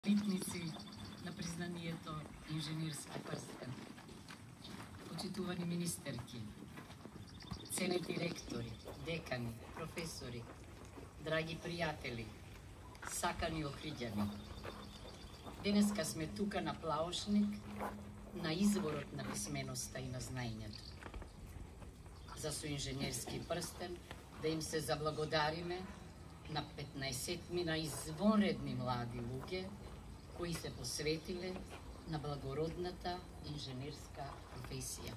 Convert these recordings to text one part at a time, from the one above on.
Ритници на признанието инженерски прстен. Почитувани министерки, ценети ректори, декани, професори, драги пријатели, сакани охриѓани. Денеска сме тука на Плаошник, на изворот на писменоста и на знаењето. За со инженерски прстен да им се заблагодариме на 15 на извонредни млади луѓе кои се посветиле на благородната инженерска професија.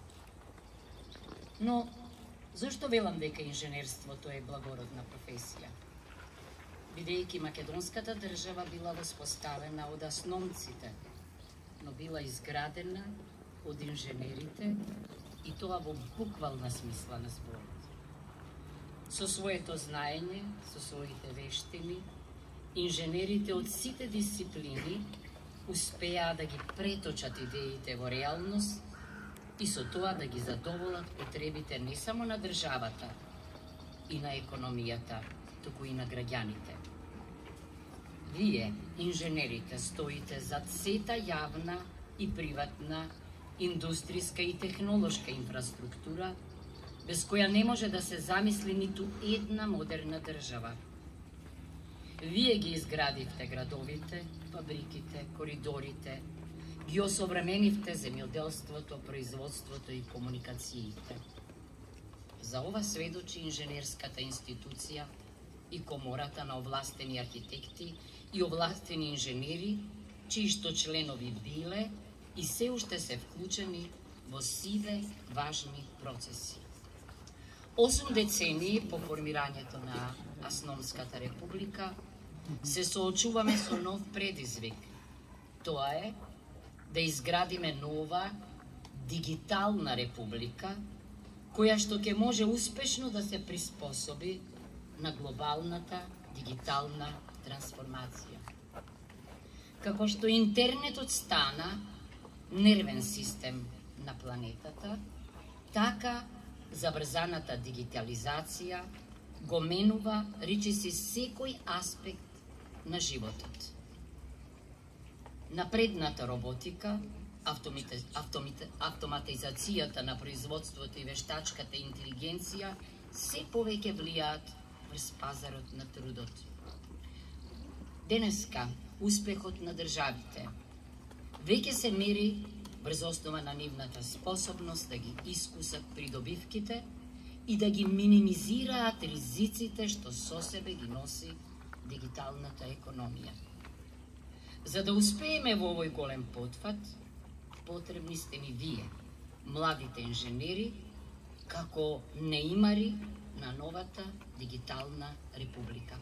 Но, зашто велам дека инженерството е благородна професија? Бидејќи македонската држава била воспоставена од основците, но била изградена од инженерите и тоа во буквална смисла на зборот. Со своето знаење, со своите вештини, инженерите од сите дисциплини успеа да ги преточат идеите во реалност и со тоа да ги задоволат потребите не само на државата и на економијата, туку и на граѓаните. Вие, инженерите, стоите зад сета јавна и приватна, индустријска и технолошка инфраструктура, без која не може да се замисли ниту една модерна држава. Вие ги изградивте градовите, фабриките, коридорите, ги осовременивте земјоделството, производството и комуникациите. За ова сведочи инженерската институција и комората на овластени архитекти и овластени инженери, чии што членови биле и се уште се вклучени во сиве важни процеси. 8 децении по формирањето на Асономската република се соочуваме со нов предизвик. Тоа е да изградиме нова дигитална република, која што ќе може успешно да се приспособи на глобалната дигитална трансформација. Како што интернетот стана нервен систем на планетата, така забрзаната дигитализација го менува речиси секој аспект на животот. Напредната роботика, автоматизацијата на производството и вештачката интелигенција се повеќе влијаат врз пазарот на трудот. Денеска успехот на државите веќе се мери врз основа на нивната способност да ги искусат придобивките и да ги минимизираат ризиците што со себе ги носи дигиталната економија. За да успееме во овој голем потфат, потребни сте ни вие, младите инженери, како неимари на новата дигитална република.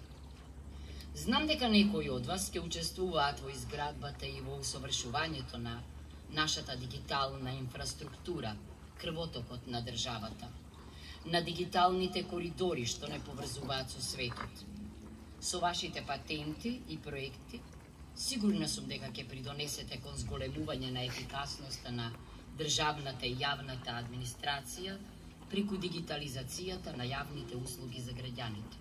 Знам дека некои од вас ќе учествуваат во изградбата и во усовршувањето на нашата дигитална инфраструктура, крвотокот на државата, на дигиталните коридори што не поврзуваат со светот. Со вашите патенти и проекти, сигурна сум дека ќе придонесете кон зголемување на ефикасноста на државната и јавната администрација преку дигитализацијата на јавните услуги за граѓаните.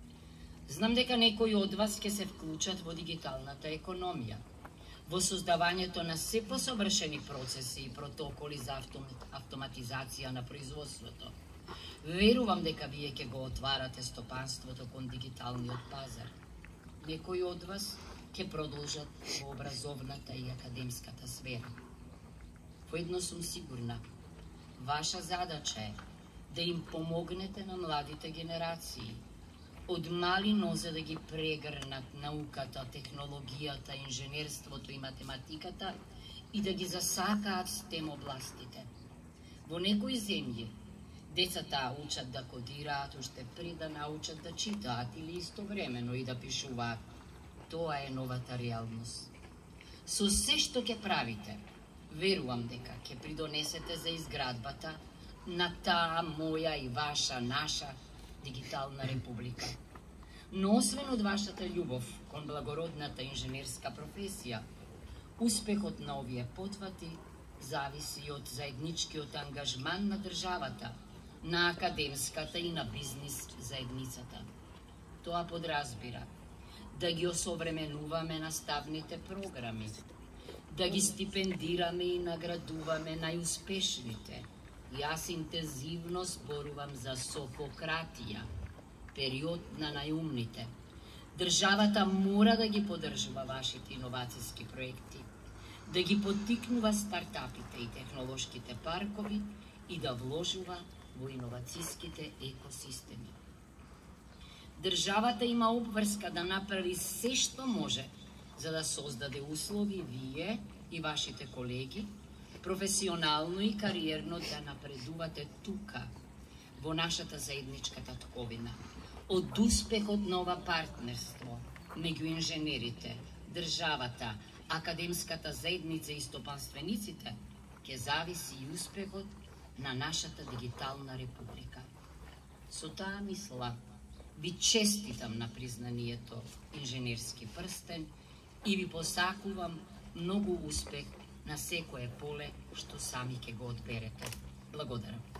Знам дека некои од вас ќе се вклучат во дигиталната економија, во создавањето на се посовршени процеси и протоколи за автоматизација на производството. Верувам дека вие ќе го отварате стопанството кон дигиталниот пазар. Некои од вас ќе продолжат во образовната и академската сфера. Поедно сум сигурна, ваша задача е да им помогнете на младите генерации, од мали нозе да ги прегрнат науката, технологијата, инженерството и математиката и да ги засакаат STEM областите. Во некои земји децата учат да кодираат уште пред да научат да читаат или истовремено и да пишуваат. Тоа е новата реалност. Со се што ќе правите, верувам дека ќе придонесете за изградбата на таа моја и ваша, наша дигитална република. Но освен од вашата љубов кон благородната инженерска професија, успехот на овие потвати зависи од заедничкиот ангажман на државата, на академската и на бизнис заедницата. Тоа подразбира да ги осовременуваме наставните програми, да ги стипендираме и наградуваме најуспешните. Јас интензивно зборувам за Софократија, период на најумните. Државата мора да ги поддржува вашите иновацијски проекти, да ги поттикнува стартапите и технолошките паркови и да вложува во иновацијските екосистеми. Државата има обврска да направи се што може за да создаде услови вие и вашите колеги професионално и кариерно да напредувате тука, во нашата заедничка татковина. Од успехот на ова партнерство меѓу инженерите, државата, академската заедница и стопанствениците ќе зависи и успехот на нашата дигитална република. Со таа мисла ви честитам на признанието инженерски прстен и ви посакувам многу успех на секое поле што сами ќе го одберете. Благодарам.